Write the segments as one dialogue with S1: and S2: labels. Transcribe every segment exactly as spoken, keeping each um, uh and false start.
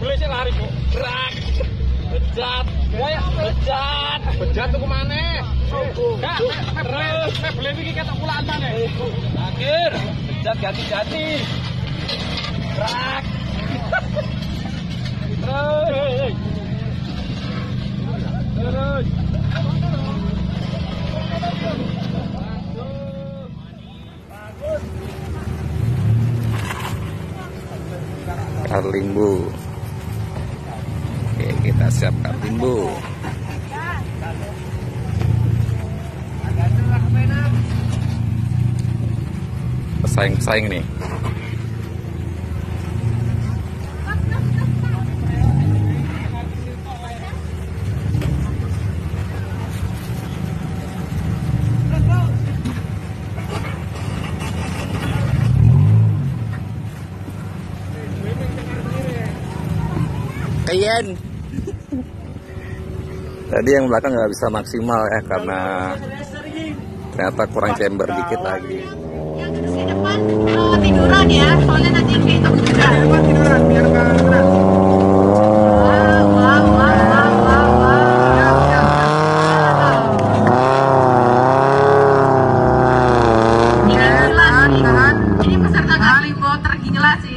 S1: Boleh sih lari kok. Gerak. Bejat. Bejat. Bejat tuh kemana? Enggak, terus. Boleh iki ketok pulaan mana? Akhir. Bejat ganti-ganti. Gerak. Terus. Terus.
S2: Karlimbu. Oke, kita siap karlimbu. Pesaing-pesaing nih. Kayan. Tadi yang belakang nggak bisa maksimal ya karena ternyata kurang chamber dikit lagi.
S3: Yang di sini depan oh, tiduran ya, soalnya nanti kita juga. Tiduran biar nggak kena. Wow, wow, wow, wow, wow, wow. Ini gila sih, kan? Ini peserta Karlimbo tergila sih.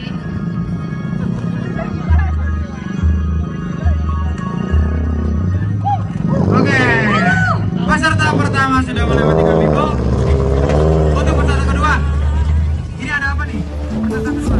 S4: Peserta pertama sudah melewati Karlimbo. Untuk peserta kedua, ini ada apa nih? Peserta kedua.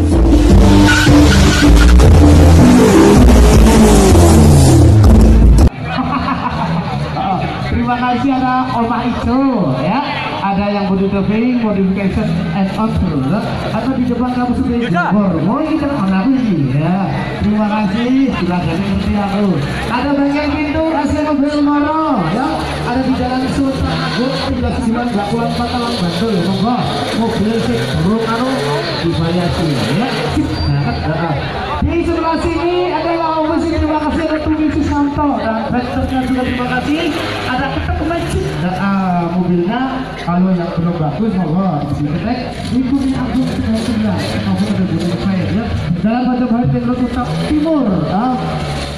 S5: Terima kasih ada Oma itu ya. Ada yang body tubing, modification and on atau di depan kamu sudah hormon kita mana lagi ya. Terima kasih sudah jadi seperti aku. Ada bagian pintu Asia Mobil Moro ya. Ada di Jalan Sultan Agung tiga sembilan delapan empat Talang Bantul. Monggo mobil sih burung anu divariasi ya. Nah, di sebelah sini adalah Om Mesin. Terima kasih ada Tumi Susanto dan venturnya juga terima kasih. Ada ketek masjid dan uh, mobilnya kalau yang belum bagus monggo diketek ikutin aku sebelah sebelah. Aku ada bunyi saya ya. Dalam Bandung Hari Timur Timur.